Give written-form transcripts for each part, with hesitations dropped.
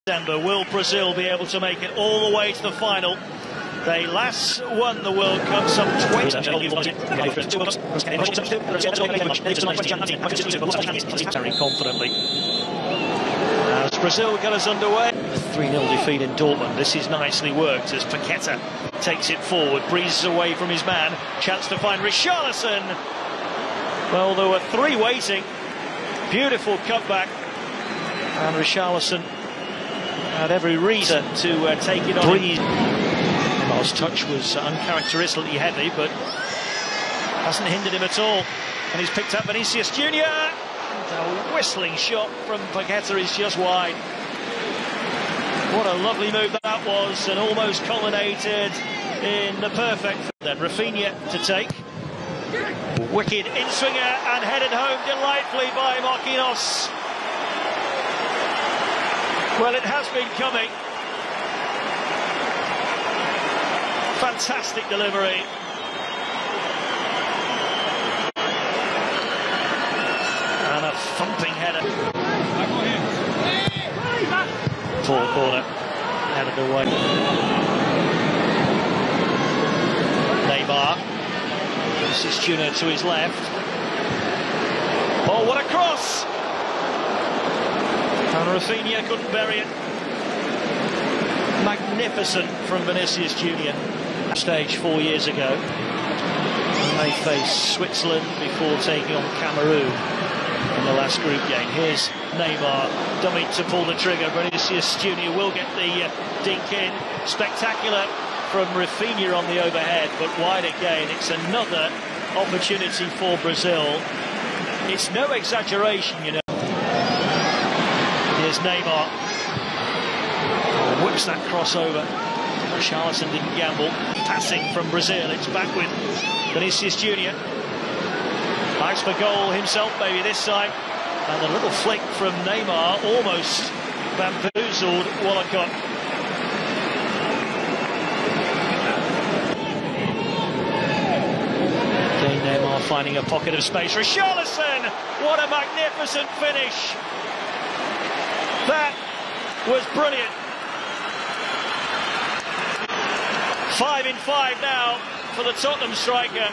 Will Brazil be able to make it all the way to the final? They last won the World Cup some 20 very confidently. As Brazil get us underway, a 3-0 defeat in Dortmund. This is nicely worked as Paqueta takes it forward, breezes away from his man. Chance to find Richarlison. Well, there were three waiting. Beautiful cutback, and Richarlison had every reason to take it on. Neymar's touch was uncharacteristically heavy, but hasn't hindered him at all. And he's picked up Vinicius Junior. A whistling shot from Paqueta is just wide. What a lovely move that was, and almost culminated in the perfect. Then Rafinha to take. Wicked in-swinger and headed home delightfully by Marquinhos. Well, it has been coming. Fantastic delivery. And a thumping header. Poor corner. Headed away. Neymar. This is Junior to his left. Oh, what a cross! And Rafinha couldn't bury it. Magnificent from Vinicius Junior. Stage 4 years ago. And they faced Switzerland before taking on Cameroon in the last group game. Here's Neymar, dummy to pull the trigger. Vinicius Junior will get the dink in. Spectacular from Rafinha on the overhead, but wide again. It's another opportunity for Brazil. It's no exaggeration, you know. Here's Neymar. Whips that crossover. Richarlison didn't gamble. Passing from Brazil. It's back with Vinicius Junior. Likes for goal himself, maybe this time. And a little flick from Neymar almost bamboozled Walcott. Okay, Neymar finding a pocket of space. Richarlison! What a magnificent finish! That was brilliant. 5 in 5 now for the Tottenham striker.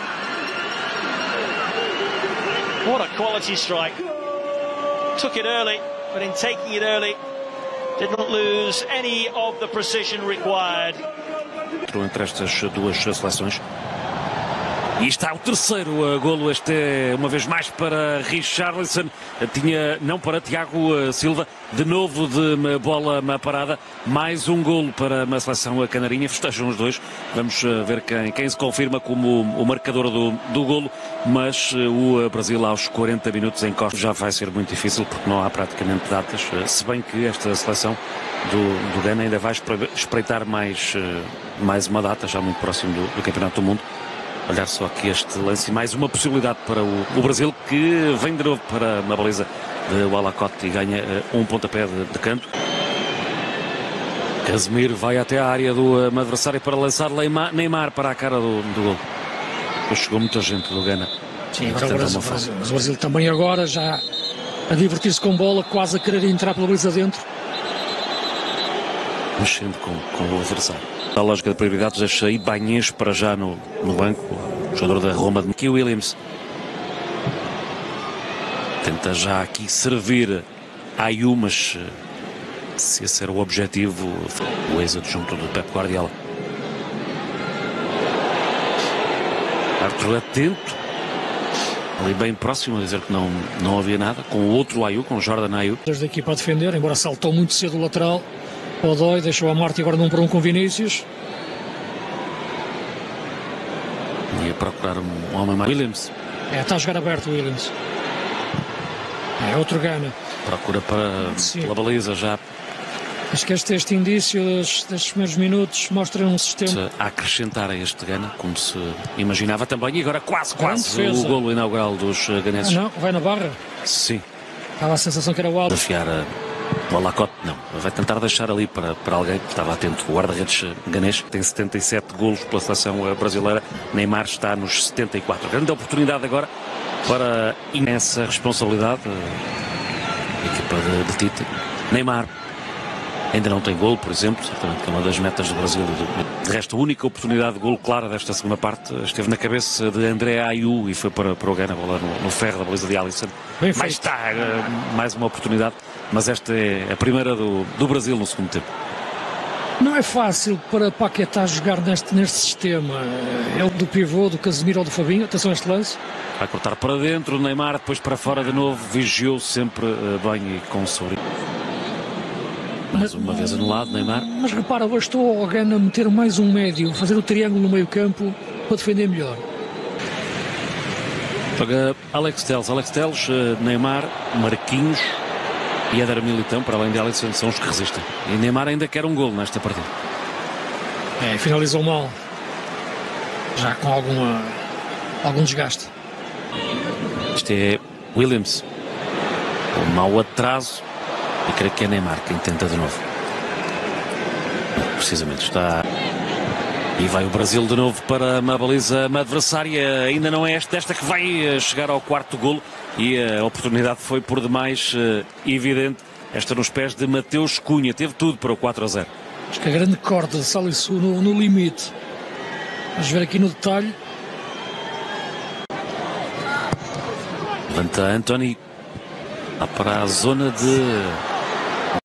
What a quality strike. Took it early, but in taking it early, didn't lose any of the precision required. Entre estas duas seleções. E está o terceiro golo, este é uma vez mais para Richarlison, tinha não para Thiago Silva, de novo de bola parada, mais um golo para a seleção canarinha, festejam os dois, vamos ver quem se confirma como o marcador do golo, mas o Brasil aos 40 minutos em Costa já vai ser muito difícil porque não há praticamente datas, se bem que esta seleção do Ghana ainda vai espreitar mais uma data, já muito próximo do Campeonato do Mundo. Olhar só aqui este lance e mais uma possibilidade para o Brasil, que vem de novo para uma baliza de Walcott e ganha um pontapé de canto. Casemiro vai até a área do adversário para lançar Neymar para a cara do gol. Depois chegou muita gente do Ghana. Sim, agora o Brasil também agora já a divertir-se com bola, quase a querer entrar pela baliza dentro. Mexendo com o adversário. A lógica de prioridades deixa Ibañez para já no banco, o jogador da Roma de Nicky Williams. Tenta já aqui servir Ayew, mas se esse era o objetivo, o êxito junto do Pep Guardiola. Arthur atento, ali bem próximo a dizer que não havia nada, com o outro Ayew, com o Jordan Ayew. Desde a equipa a defender, embora saltou muito cedo o lateral. Odoi deixou a Marti agora num por um com Vinícius. Ia procurar um homem mais. Williams. Está a jogar aberto o Williams. É outro Ghana. Procura pela baliza já. Acho que este indício destes primeiros minutos mostra um sistema. A acrescentar a este Ghana, como se imaginava também. E agora quase o golo inaugural dos ganeses. Não, vai na barra. Sim. Estava a sensação que era o alto. Desafiar o Walcott, não. Vai tentar deixar ali para alguém que estava atento. O guarda-redes ganês tem 77 golos pela seleção brasileira. Neymar está nos 74. Grande oportunidade agora para imensa responsabilidade. A equipa de Tite. Neymar Ainda não tem golo, por exemplo, certamente que é uma das metas do Brasil. De resto, a única oportunidade de golo clara desta segunda parte esteve na cabeça de André Ayew e foi para o Ghana, a bola no ferro da baliza de Alisson. Mais está, mais uma oportunidade, mas esta é a primeira do Brasil no segundo tempo. Não é fácil para Paquetá jogar neste sistema. É o do pivô, do Casemiro ou do Fabinho. Atenção a este lance. Vai cortar para dentro, o Neymar depois para fora de novo, vigiou sempre bem e com sorriso. Mais uma vez anulado, Neymar. Mas repara, bastou ao Ghana meter mais um médio, fazer o triângulo no meio campo para defender melhor. Joga Alex Telles, Neymar, Marquinhos e Éder Militão, para além de Alisson, são os que resistem. E Neymar ainda quer um golo nesta partida. Finalizou mal. Já com algum desgaste. Este é Williams. Um mau atraso. E creio que é Neymar quem tenta de novo. Precisamente está. E vai o Brasil de novo para uma baliza adversária. Ainda não é desta que vai chegar ao quarto golo. E a oportunidade foi por demais evidente. Esta nos pés de Mateus Cunha. Teve tudo para o 4-0. Acho que a grande corda de Salisu no limite. Vamos ver aqui no detalhe. Levanta Antony. Lá para a zona de